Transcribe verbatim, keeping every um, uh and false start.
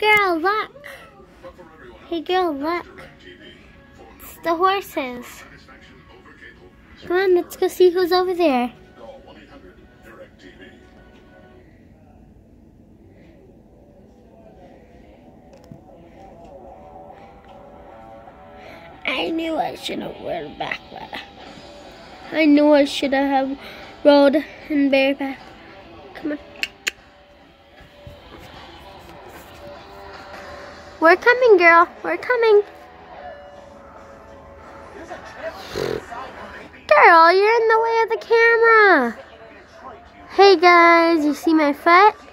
girl, look. Hey girl, look. It's the horses. Come on, let's go see who's over there. I knew I should have worn backpack. I knew I should have rode in bareback. Come on. We're coming, girl. We're coming. Girl, you're in the way of the camera. Hey guys, you see my foot?